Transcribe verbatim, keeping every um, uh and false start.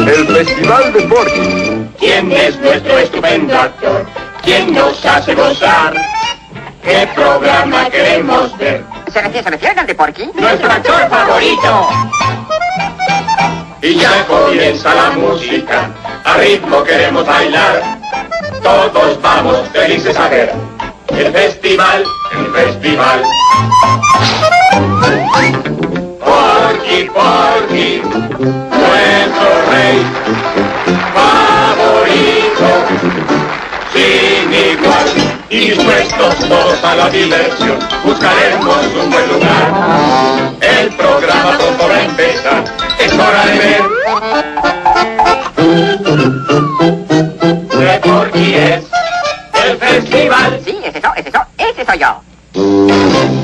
El Festival de Porky. ¿Quién es nuestro estupendo actor? ¿Quién nos hace gozar? ¿Qué programa queremos ver? ¿Se refiere, se refiere al de Porky? ¡Nuestro actor favorito! Y ya comienza la música, a ritmo queremos bailar. Todos vamos felices a ver el festival, el festival. Porky, Porky, nuestro rey favorito, sin igual. Dispuestos todos a la diversión, buscaremos un buen lugar. El programa pronto va a empezar, es hora de ver. De Porky es el festival. Sí, ese soy, ese soy, ese soy yo.